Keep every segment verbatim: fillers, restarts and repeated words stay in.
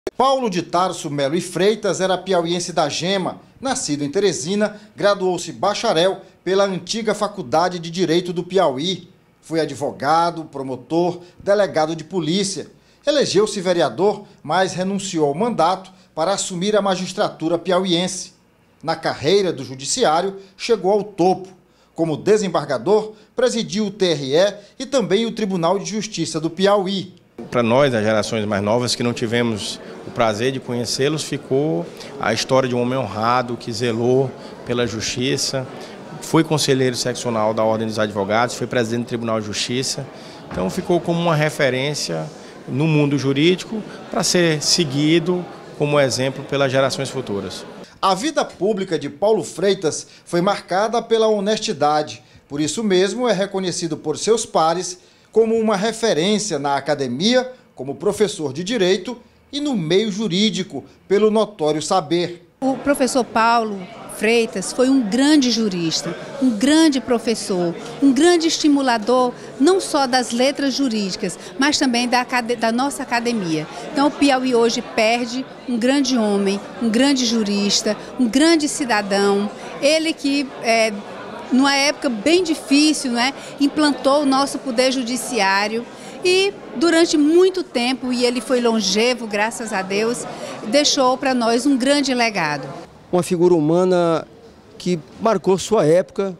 Paulo de Tarso Melo e Freitas era piauiense da Gema. Nascido em Teresina, graduou-se bacharel pela antiga Faculdade de Direito do Piauí. Foi advogado, promotor, delegado de polícia. Elegeu-se vereador, mas renunciou ao mandato para assumir a magistratura piauiense. Na carreira do judiciário, chegou ao topo. Como desembargador, presidiu o T R E e também o Tribunal de Justiça do Piauí. Para nós, das gerações mais novas, que não tivemos o prazer de conhecê-los, ficou a história de um homem honrado, que zelou pela justiça, foi conselheiro seccional da Ordem dos Advogados, foi presidente do Tribunal de Justiça, então ficou como uma referência no mundo jurídico para ser seguido como exemplo pelas gerações futuras. A vida pública de Paulo Freitas foi marcada pela honestidade, por isso mesmo é reconhecido por seus pares como uma referência na academia, como professor de direito e no meio jurídico, pelo notório saber. O professor Paulo Freitas foi um grande jurista, um grande professor, um grande estimulador, não só das letras jurídicas, mas também da, da nossa academia. Então o Piauí hoje perde um grande homem, um grande jurista, um grande cidadão, ele que é, numa época bem difícil, né, implantou o nosso poder judiciário e durante muito tempo, e ele foi longevo, graças a Deus, deixou para nós um grande legado. Uma figura humana que marcou sua época,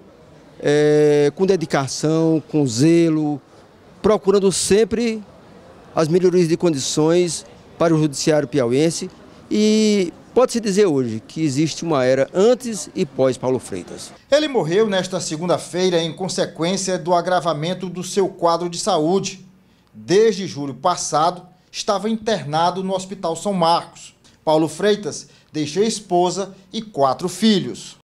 é, com dedicação, com zelo, procurando sempre as melhorias de condições para o judiciário piauiense. E pode-se dizer hoje que existe uma era antes e pós Paulo Freitas. Ele morreu nesta segunda-feira em consequência do agravamento do seu quadro de saúde. Desde julho passado, estava internado no Hospital São Marcos. Paulo Freitas deixou esposa e quatro filhos.